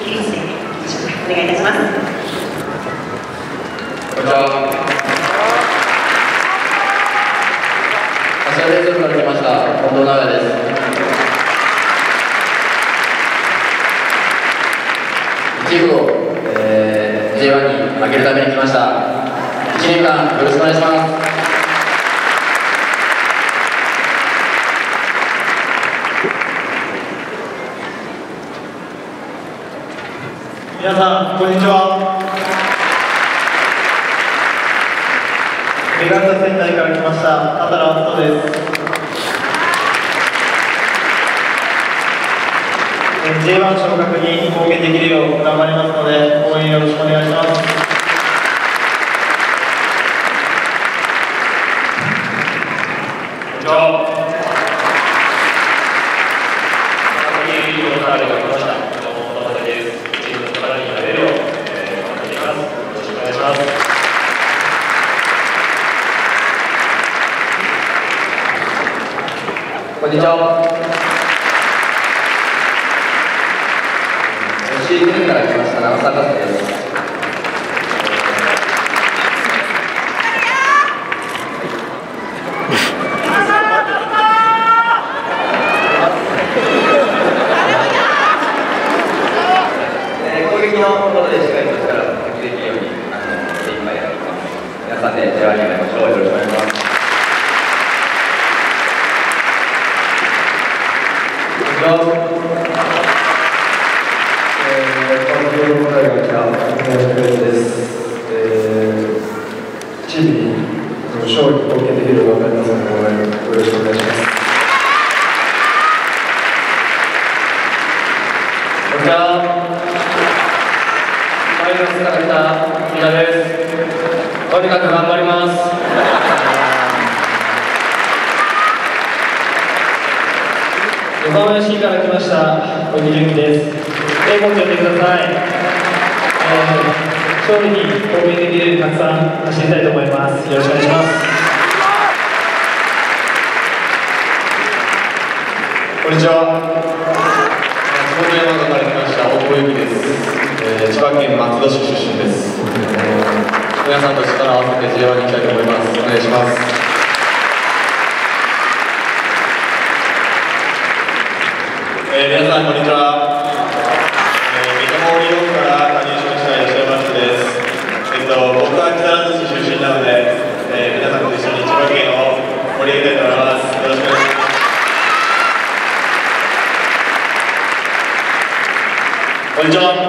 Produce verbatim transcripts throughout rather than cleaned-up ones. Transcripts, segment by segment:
起立でお願いいたします。 こんにちは。柏レッズから来ました近藤直也です。チームを、えー、ジェイワン に上げるために来ました。いちねんかんよろしくお願いします。 皆さんこんにちは。ベガンタ仙台から来ました片良篤人です。 ジェイワン 昇格に貢献できるよう頑張りますので応援よろしくお願いします。こんにちは。 こんにちは。吉井県から来ました長澤和樹です。えー、攻撃のところでしっかりと力を発揮できるように精一杯やっています。皆さんで手を挙げましょう。よろしくお願いします。えー、このゲーム問題が来たプレーです。えー、チームに勝利に貢献できるよう頑張りますので、応援よろしくお願いします。 こんにちは。マイナスから来た木田です。とにかく頑張ります。横浜市から来ました小木純喜です。英語を呼んでください。えー、勝利に貢献できるようにたくさん走りたいと思います。よろしくお願いします。 こんにちは。下山から来ました大久保由紀です。えー、千葉県松戸市出身です。えー、皆さんと力を合わせて ジェイワン に行きたいと思います。お願いします。えー、皆さんこんにちは。えー、水戸リオンから加入しました吉田真です。えっと僕は木更津市出身なので、えー、皆さんと一緒に千葉県を盛り上げたいと思います。よろしくお願いします。こんにちは。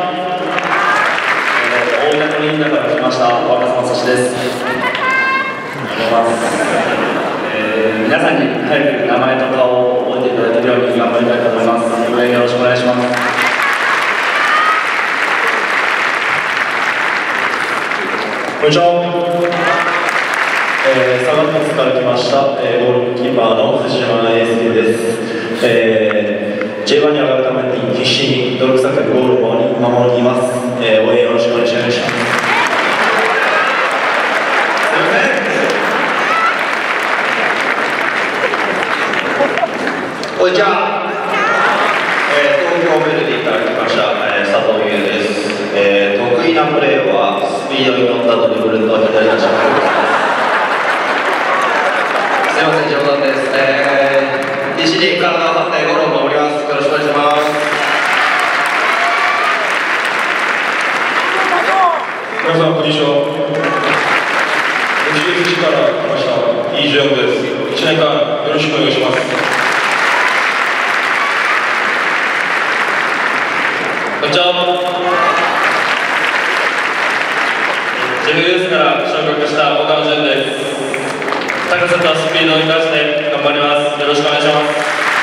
えー、大分リンダから来ました若狭正史です。お願いします。えー、皆さんに早く名前と顔を覚えていただけるように頑張りたいと思います。応援よろしくお願いします。こんにちは。えー、佐賀県から来ました、えー、ゴールキーパーの藤島英介です。えー、ジェイワン に上がるために必死に泥臭くゴールを守ります。えー、応援よろしくお願いします。こんにちは。えー、東京ヴェルディから来ました、えー、佐藤優です。えー、得意なプレーはスピードに乗ったドリブルと左足のクロスです。すみません、冗談です。えー、必死に体を張ってゴールを守ります。よろしくお願いします。皆さんこんにちは。エスジェーエフシー から来ましたイージョンです。いちねんかんよろしくお願いします。こんにちは。ジェフユースから昇格した岡野純です。高さとスピードを生かして頑張ります。よろしくお願いします。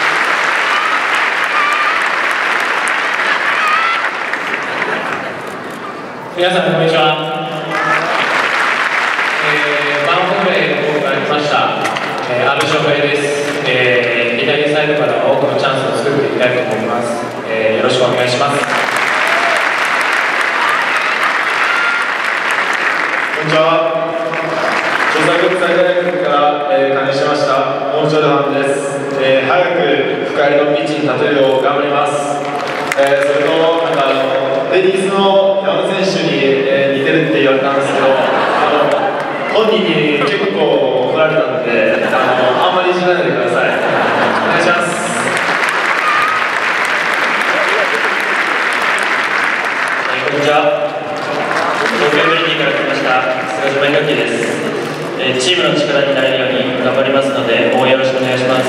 皆さんこんにちは。えー、バンコクレイの方から来ました、えー、阿部翔平です。えー、左サイドから多くのチャンスを作っていきたいと思います。えー、よろしくお願いします。 こんにちは。調査国際大学から、えー、加入しましたモンチョルハンです。えー、早く深入りのピッチに立てるよう頑張ります。えー、それとなんかあのベリースの山田選手に、えー、似てるって言われたんですけど、あの本人に結構怒られたので、あのあんまりいじらないでください。お願いします。 こんにちは。東京ベルギーから来ました菅島弘樹です、えー。チームの力になれるように頑張りますので、応援よろしくお願いします。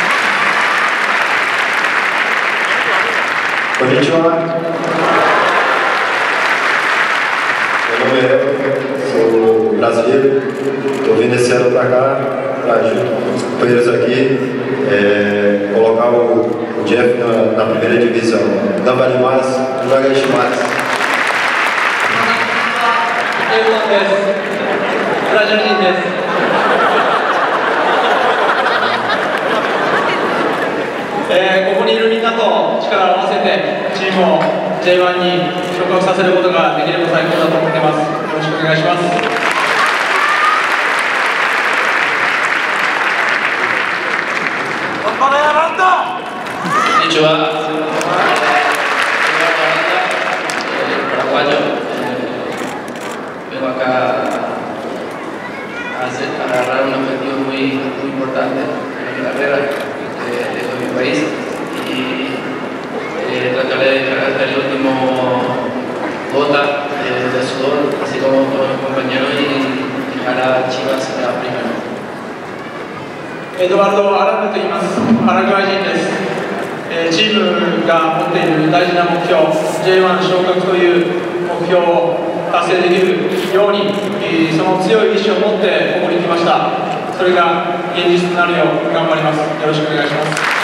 こんにちは。Meu nome é Elton, sou brasileiro, estou vindo esse ano para cá, para junto com os companheiros aqui, é, colocar o, o Jeff na, na primeira divisão. Gambari mais, Nagashi mais. エルトンです。ブラジル人です。えー、ここにいるみんなと力を合わせてチームを ジェイワン に昇格させることができれば最高だと思っています。よろしくお願いします。 こんにちは。Vengo acá a, hacer, a agarrar un objetivo muy, muy importante en mi carrera de, de todo mi país y eh, trataré de dejar hasta el último gota de, de sudor, así como todos mis compañeros, y dejar a Chivas a primero. エドワルド・アラムと言います。パラグアイ人です。えー、チームが持っている大事な目標 ジェイワン 昇格という目標を達成できるように、えー、その強い意志を持ってここに来ました。それが現実となるよう頑張ります。よろしくお願いします。